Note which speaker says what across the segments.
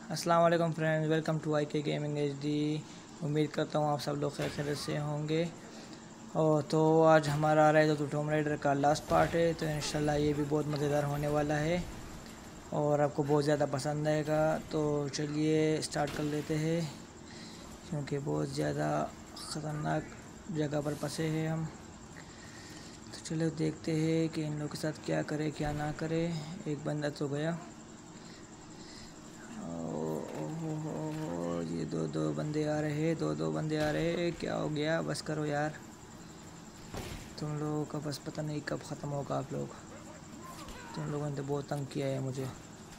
Speaker 1: अस्सलाम वालेकुम friends, welcome to IK gaming HD। उम्मीद करता हूँ आप सब लोग खैरियत से होंगे। और तो आज हमारा आ रहा है तो टॉम राइडर का लास्ट पार्ट है, तो इंशाल्लाह ये भी बहुत मज़ेदार होने वाला है और आपको बहुत ज़्यादा पसंद आएगा। तो चलिए स्टार्ट कर लेते हैं, क्योंकि बहुत ज़्यादा ख़तरनाक जगह पर फंसे हैं हम। तो चलो देखते हैं कि इन लोगों के साथ क्या करे क्या ना करे। एक बंदा तो गया, ये दो बंदे आ रहे, दो बंदे आ रहे। क्या हो गया, बस करो यार, तुम लोगों का बस पता नहीं कब ख़त्म होगा। आप लोग, तुम लोगों ने तो बहुत तंग किया है मुझे।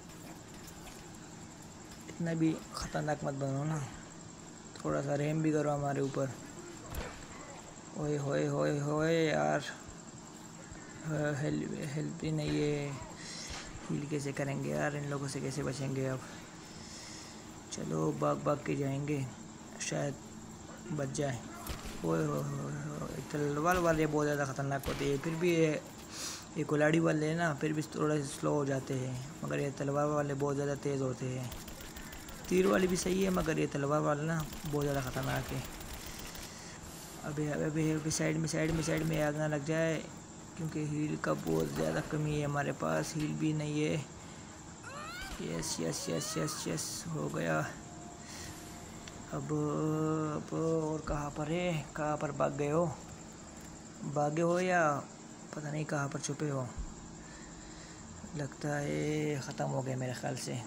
Speaker 1: इतना भी ख़तरनाक मत बनो ना, थोड़ा सा रहम भी करो हमारे ऊपर। ओए होए होए होए यार, हेल्प ही नहीं है। हील कैसे करेंगे यार, इन लोगों से कैसे बचेंगे अब। चलो भाग के जाएंगे, शायद बच जाए। ओए तलवार वाले बहुत ज़्यादा ख़तरनाक होते हैं। फिर भी ये कुल्हाड़ी वाले हैं ना, फिर भी थोड़ा स्लो हो जाते हैं, मगर ये तलवार वाले बहुत ज़्यादा तेज़ होते हैं। तीर वाले भी सही है, मगर ये तलवार वाले ना बहुत ज़्यादा ख़तरनाक है। अभी साइड में आग ना लग जाए, क्योंकि हील का बहुत ज़्यादा कमी है हमारे पास। हील भी नहीं है। Yes yes yes yes yes हो गया। अब और कहाँ पर है, कहाँ पर भागे हो या पता नहीं कहाँ पर छुपे हो। लगता है ख़त्म हो गए मेरे ख्याल से।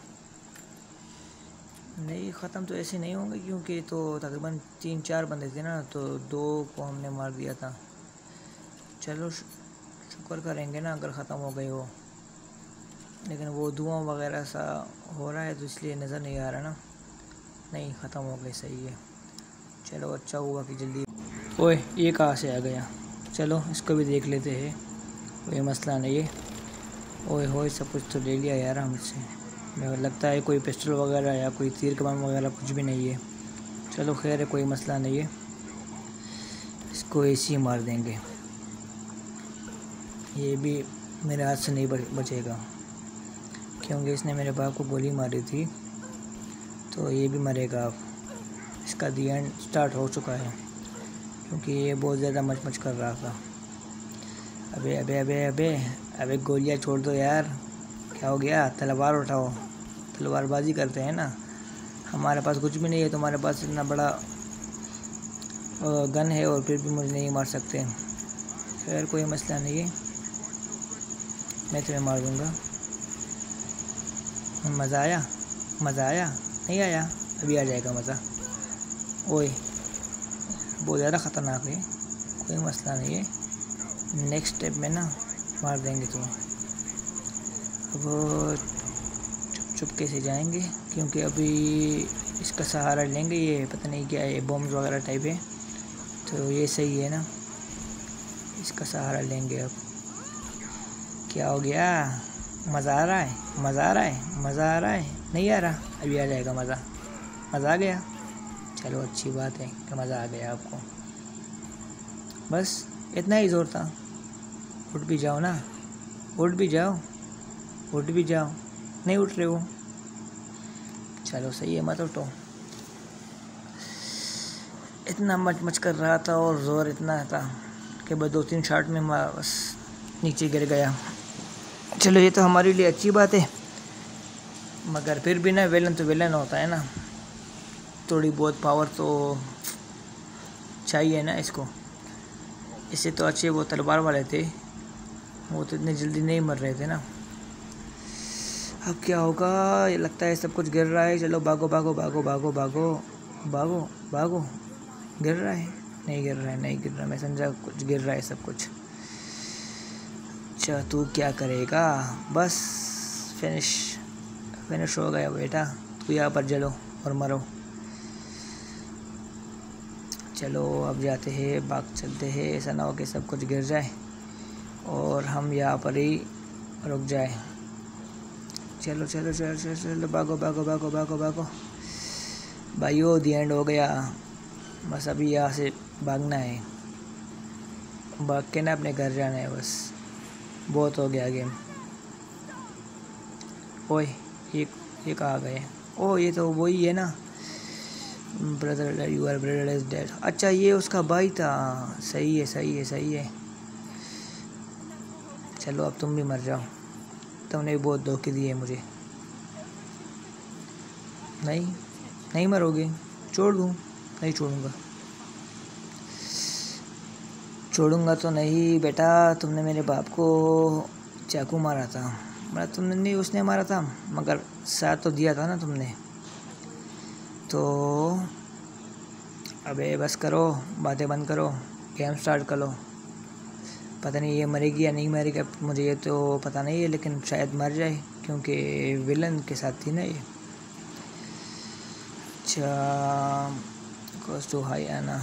Speaker 1: नहीं, ख़त्म तो ऐसे नहीं होंगे, क्योंकि तो तकरीबन 3-4 बंदे थे ना, तो 2 को हमने मार दिया था। चलो शुक्र करेंगे ना अगर ख़त्म हो गए हो, लेकिन वो धुआं वगैरह सा हो रहा है तो इसलिए नज़र नहीं आ रहा ना। नहीं, ख़त्म हो गए, सही है। चलो अच्छा हुआ कि जल्दी। ओए ये कहाँ से आ गया, चलो इसको भी देख लेते हैं, कोई मसला नहीं है। ओए होए सब कुछ तो ले लिया यार हमसे। मेरे लगता है कोई पिस्टल वगैरह या कोई तीर कमान वगैरह कुछ भी नहीं है। चलो खैर है, कोई मसला नहीं है, इसको ऐसे ही मार देंगे। ये भी मेरे हाथ से नहीं बचेगा, क्योंकि इसने मेरे बाप को गोली मारी थी, तो ये भी मरेगा अब। इसका दी एंड स्टार्ट हो चुका है, क्योंकि ये बहुत ज़्यादा मच कर रहा था। अबे अबे अबे अबे अबे गोलियां छोड़ दो यार, क्या हो गया। तलवार उठाओ, तलवारबाजी करते हैं ना। हमारे पास कुछ भी नहीं है, तुम्हारे पास इतना बड़ा गन है और फिर भी मुझे नहीं मार सकते। खैर कोई मसला नहीं है, मैं तुम्हें मार दूँगा। मज़ा आया, मज़ा आया, नहीं आया, अभी आ जाएगा मज़ा। ओए बहुत ज़्यादा ख़तरनाक है, कोई मसला नहीं है, नेक्स्ट स्टेप में ना मार देंगे तुम्हें। अब चुपके से जाएंगे, क्योंकि अभी इसका सहारा लेंगे। ये पता नहीं क्या है, बॉम्ब वगैरह टाइप है, तो ये सही है ना, इसका सहारा लेंगे। अब क्या हो गया, मज़ा आ रहा है, मज़ा आ रहा है, मज़ा आ रहा है, नहीं आ रहा, अभी आ जाएगा मज़ा। मज़ा आ गया, चलो अच्छी बात है कि मज़ा आ गया आपको। बस इतना ही ज़ोर था। उठ भी जाओ ना, उठ भी जाओ, उठ भी जाओ, नहीं उठ रहे हो। चलो सही है, मत उठो। इतना मच कर रहा था और ज़ोर इतना था कि बस 2-3 शॉट में बस नीचे गिर गया। चलो ये तो हमारे लिए अच्छी बात है, मगर फिर भी ना विलन तो विलन होता है ना, थोड़ी बहुत पावर तो चाहिए ना इसको। इससे तो अच्छे वो तलवार वाले थे, वो तो इतने जल्दी नहीं मर रहे थे ना। अब क्या होगा, ये लगता है सब कुछ गिर रहा है। चलो भागो भागो भागो भागो भागो भागो भागो। गिर रहा है, नहीं गिर रहा है, नहीं गिर रहा, मैं समझा कुछ गिर रहा है सब कुछ। अच्छा तू क्या करेगा, बस फिनिश हो गया बेटा, तू यहाँ पर जलो और मरो। चलो अब जाते हैं, भाग चलते हैं, ऐसा ना हो कि सब कुछ गिर जाए और हम यहाँ पर ही रुक जाए। चलो चलो चलो चलो चलो भागो भागो भागो भागो भागो भाइयों, दी एंड हो गया। बस अभी यहाँ से भागना है, भाग के ना अपने घर जाना है, बस बहुत हो गया गेम। ओए ये कहाँ गए। ओ ये तो वही है ना, brother your brother is dead. अच्छा ये उसका भाई था। सही है सही है सही है। चलो अब तुम भी मर जाओ, तुमने भी बहुत धोखे दिए मुझे। नहीं नहीं मरोगे, छोड़ दूँ? नहीं छोड़ूंगा, छोड़ूंगा तो नहीं बेटा। तुमने मेरे बाप को चाकू मारा था, मतलब तुमने नहीं, उसने मारा था, मगर साथ तो दिया था ना तुमने। तो अबे बस करो, बातें बंद करो, गेम स्टार्ट कर लो। पता नहीं ये मरेगी या नहीं मरेगी, मुझे ये तो पता नहीं है, लेकिन शायद मर जाए क्योंकि विलन के साथ थी ना ये। अच्छा गोस टू हाई आना।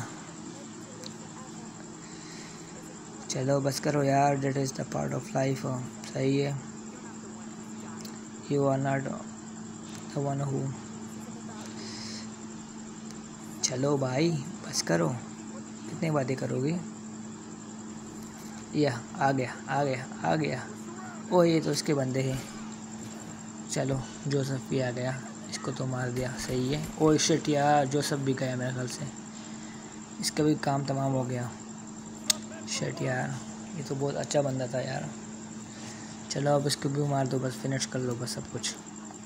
Speaker 1: चलो बस करो यार, death is the part of life. सही है, you are not the one who. चलो भाई बस करो, कितनी बातें करोगे। या आ गया आ गया आ गया। ओ ये तो उसके बंदे हैं। चलो जोसेफ भी आ गया, इसको तो मार दिया। सही है। ओ शिट यार, जोसेफ भी गया मेरे ख्याल से, इसका भी काम तमाम हो गया। शिट यार, ये तो बहुत अच्छा बंदा था यार। चलो अब इसको भी मार दो, बस फिनिश कर लो बस सब कुछ।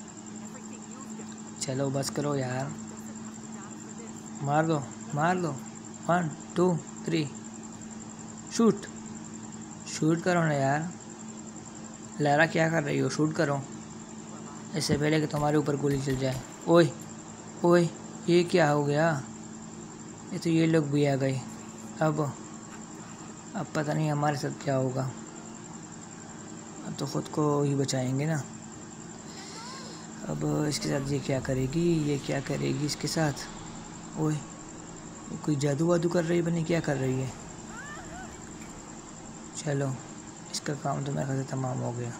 Speaker 1: चलो बस करो यार, मार दो मार दो। 1 2 3 शूट, शूट करो ना यार। लारा क्या कर रही हो, शूट करो इससे पहले कि तुम्हारे ऊपर गोली चल जाए। ओए ओए ये क्या हो गया, ये तो ये लोग भी आ गए। अब पता नहीं हमारे साथ क्या होगा। अब तो ख़ुद को ही बचाएंगे ना। अब इसके साथ ये क्या करेगी, ये क्या करेगी इसके साथ। ओए कोई जादू वादू कर रही है, बनी क्या कर रही है। चलो इसका काम तो मेरे ख्याल से तमाम हो गया।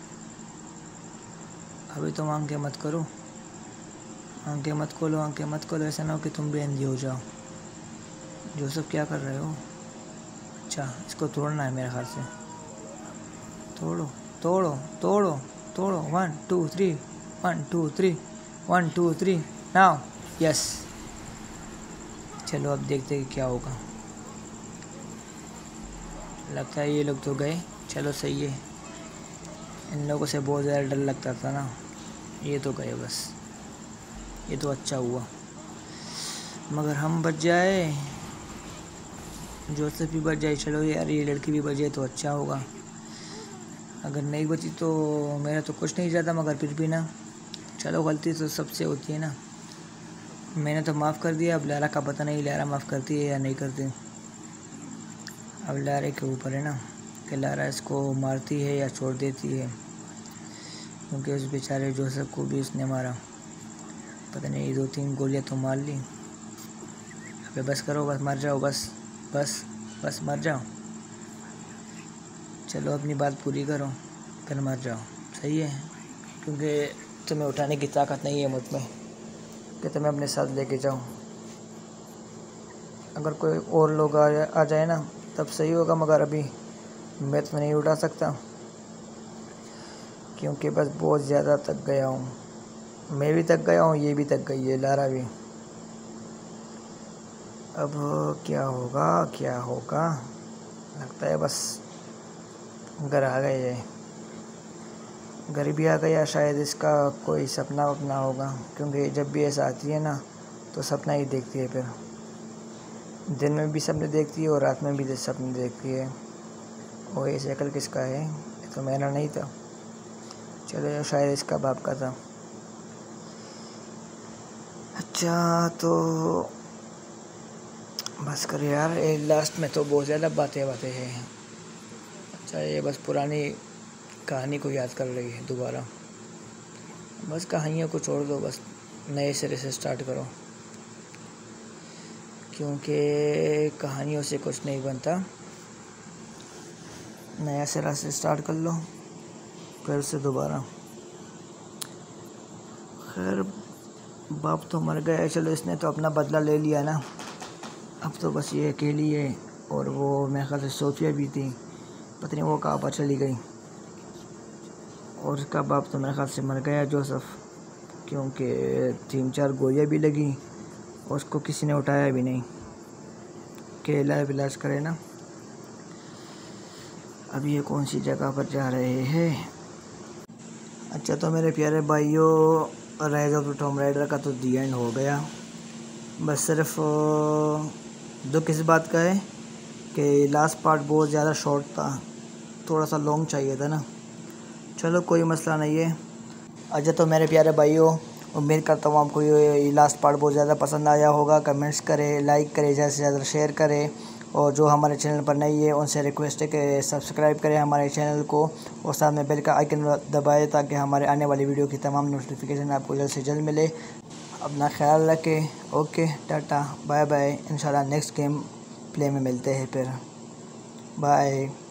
Speaker 1: अभी तुम आंखें मत करो, आंखें मत खोलो, आंखें मत खोलो, ऐसा ना हो कि तुम भी अंधी हो जाओ। जोसेफ क्या कर रहे हो। अच्छा इसको तोड़ना है मेरे ख्याल से। तोड़ो तोड़ो तोड़ो तोड़ो। 1 2 3 1 2 3 1 2 3 नाउ। यस, चलो अब देखते हैं क्या होगा। लगता है ये लोग तो गए। चलो सही है, इन लोगों से बहुत ज़्यादा डर लगता था ना, ये तो गए बस। ये तो अच्छा हुआ, मगर हम बच जाए, जोसेफ भी बच जाए। चलो यार ये लड़की भी बच जाए तो अच्छा होगा। अगर नहीं बची तो मेरा तो कुछ नहीं जाता, मगर फिर भी ना, चलो गलती तो सबसे होती है ना। मैंने तो माफ़ कर दिया, अब लारा का पता नहीं लारा माफ़ करती है या नहीं करती। अब लारे के ऊपर है ना कि लारा इसको मारती है या छोड़ देती है, क्योंकि उस बेचारे जोसेफ को भी उसने मारा। पता नहीं 2-3 गोलियां तो मार ली। अबे बस करो, बस मर जाओ, बस बस बस मर जाओ। चलो अपनी बात पूरी करो फिर मर जाओ। सही है, क्योंकि तुम्हें उठाने की ताकत नहीं है मुझ में कि तुम्हें अपने साथ लेके जाऊँ। अगर कोई और लोग आ जाए ना तब सही होगा, मगर अभी मैं तो नहीं उठा सकता, क्योंकि बस बहुत ज़्यादा थक गया हूँ। मैं भी थक गया हूँ, ये भी थक गई है, लारा भी। अब क्या होगा क्या होगा। लगता है बस घर आ गए है, घर भी आ गया। शायद इसका कोई सपना वपना होगा, क्योंकि जब भी ऐसा आती है ना तो सपना ही देखती है। फिर दिन में भी सपने देखती है और रात में भी सपने देखती है। और ये साइकिल किसका है, ये तो मेरा नहीं था। चलो शायद इसका बाप का था। अच्छा तो बस कर यार, लास्ट में तो बहुत ज़्यादा बातें हैं। अच्छा ये बस पुरानी कहानी को याद कर रही है दोबारा। बस कहानियों को छोड़ दो, बस नए सिरे से स्टार्ट करो, क्योंकि कहानियों से कुछ नहीं बनता। नया सिरा से स्टार्ट कर लो फिर से दोबारा। खैर बाप तो मर गया, चलो इसने तो अपना बदला ले लिया ना। अब तो बस ये अकेली है, और वो मेरे ख्याल से सोफिया भी थी, पता नहीं वो कहाँ पर चली गई। और उसका बाप तो मेरे ख्याल से मर गया, जोसेफ। क्योंकि 3-4 गोलियाँ भी लगी, उसको किसी ने उठाया भी नहीं कि इलाज करे ना। अब ये कौन सी जगह पर जा रहे हैं? अच्छा, तो मेरे प्यारे भाइयों, rise of the Tomb Raider का तो दी एंड हो गया। बस सिर्फ दुख इस बात का है कि लास्ट पार्ट बहुत ज़्यादा शॉर्ट था, थोड़ा सा लॉन्ग चाहिए था ना। चलो कोई मसला नहीं है। अच्छा, तो मेरे प्यारे भाइयों, उम्मीद करता हूँ आपको ये लास्ट पार्ट बहुत ज़्यादा पसंद आया होगा। कमेंट्स करें, लाइक करें, ज़्यादा से ज़्यादा शेयर करें, और जो हमारे चैनल पर नई है उनसे रिक्वेस्ट है कि सब्सक्राइब करें हमारे चैनल को और साथ में बेल का आइकन दबाएं ताकि हमारे आने वाली वीडियो की तमाम नोटिफिकेशन आपको जल्द से जल्द मिले। अपना ख्याल रखें। Okay, tata, bye bye. इंशाल्लाह नेक्स्ट गेम प्ले में मिलते हैं फिर। बाय।